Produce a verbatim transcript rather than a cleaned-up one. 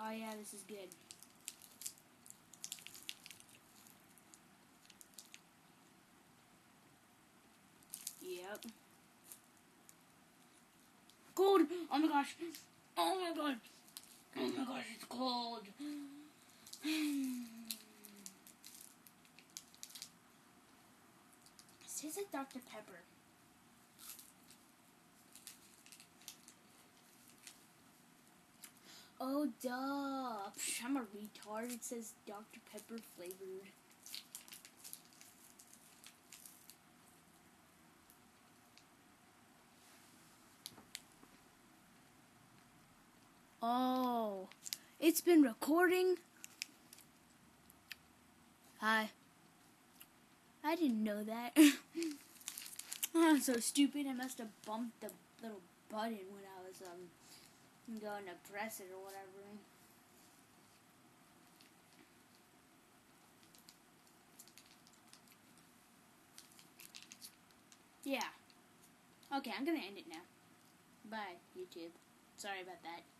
Oh yeah, this is good. Yep. Cold! Oh my gosh! Oh my god! Oh my gosh, it's cold! It tastes like Doctor Pepper. Oh, duh. Psh, I'm a retard. It says Doctor Pepper flavored. Oh, it's been recording? Hi. I didn't know that. I'm so stupid. I must have bumped the little button when I was um going to press it or whatever. Yeah. Okay, I'm gonna end it now. Bye, YouTube. Sorry about that.